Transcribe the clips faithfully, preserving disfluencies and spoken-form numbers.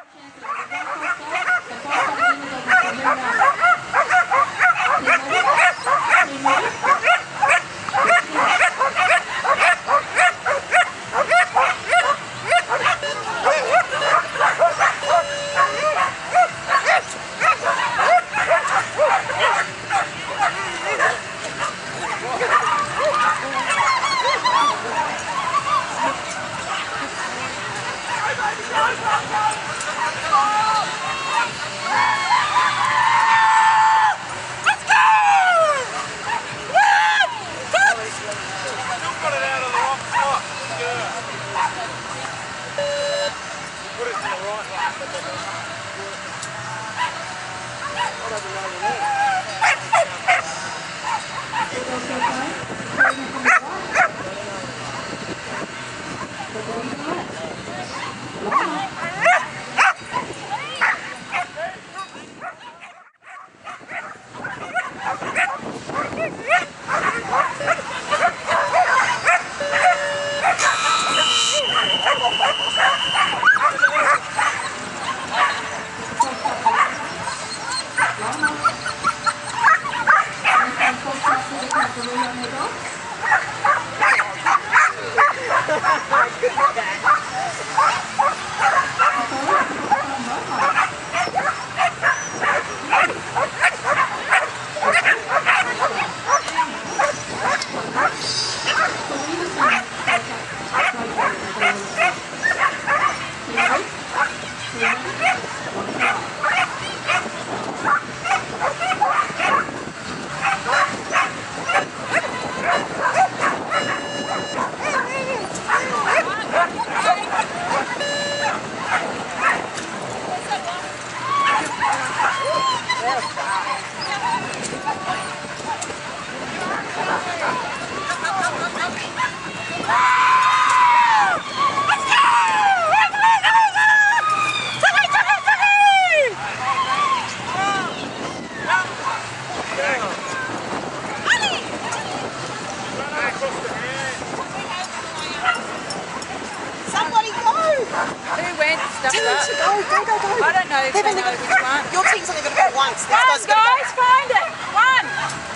Tell them to go, go, go, go. I don't know if they know which one. Your team's only going to go once. This One, guy's guys, go. find it. One.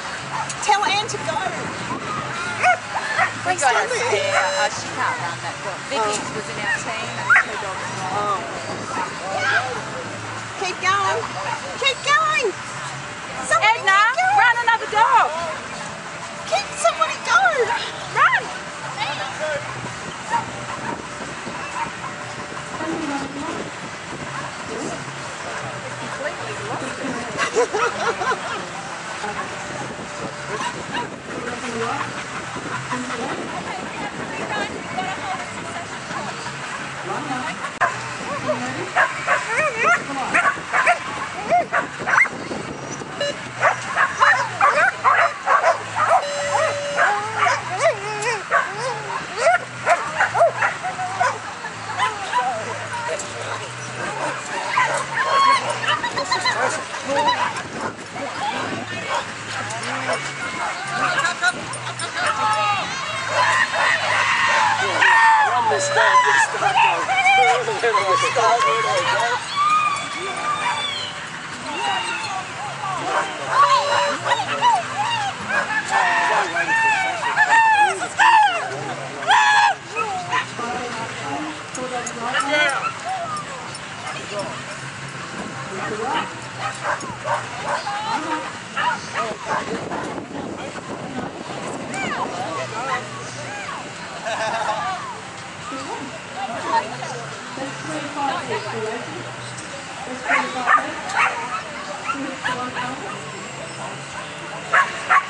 Tell Anne to go. We got a spare. Uh, she can't run that good. Vicky oh. was in our team and her dog's not. Oh. Keep going. Keep going. Somebody Edna, go. run another dog. Keep somebody go. Run. Race twenty-five